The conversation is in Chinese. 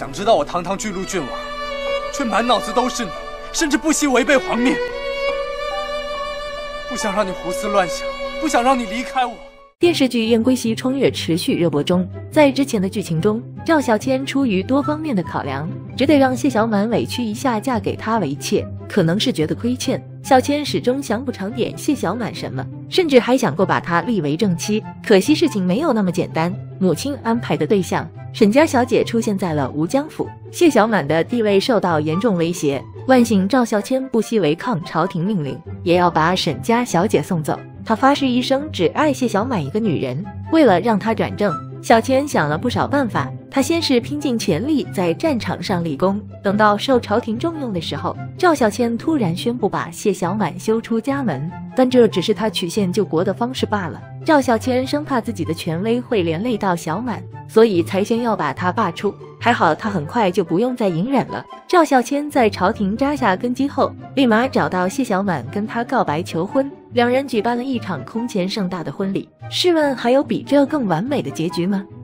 想知道我堂堂巨鹿郡王，却满脑子都是你，甚至不惜违背皇命。不想让你胡思乱想，不想让你离开我。 电视剧《燕归西冲月》持续热播中，在之前的剧情中，赵小千出于多方面的考量，只得让谢小满委屈一下嫁给他为妾。可能是觉得亏欠，小千始终想不长点谢小满什么，甚至还想过把他立为正妻。可惜事情没有那么简单，母亲安排的对象沈家小姐出现在了吴江府，谢小满的地位受到严重威胁。万幸赵小千不惜违抗朝廷命令，也要把沈家小姐送走。他发誓一生只爱谢小满一个女人。为了让她转正，小千想了不少办法。他先是拼尽全力在战场上立功，等到受朝廷重用的时候，赵小千突然宣布把谢小满休出家门，但这只是他曲线救国的方式罢了。赵小千生怕自己的权威会连累到小满，所以才先要把他罢黜。还好他很快就不用再隐忍了。赵小千在朝廷扎下根基后，立马找到谢小满跟他告白求婚，两人举办了一场空前盛大的婚礼。试问还有比这更完美的结局吗？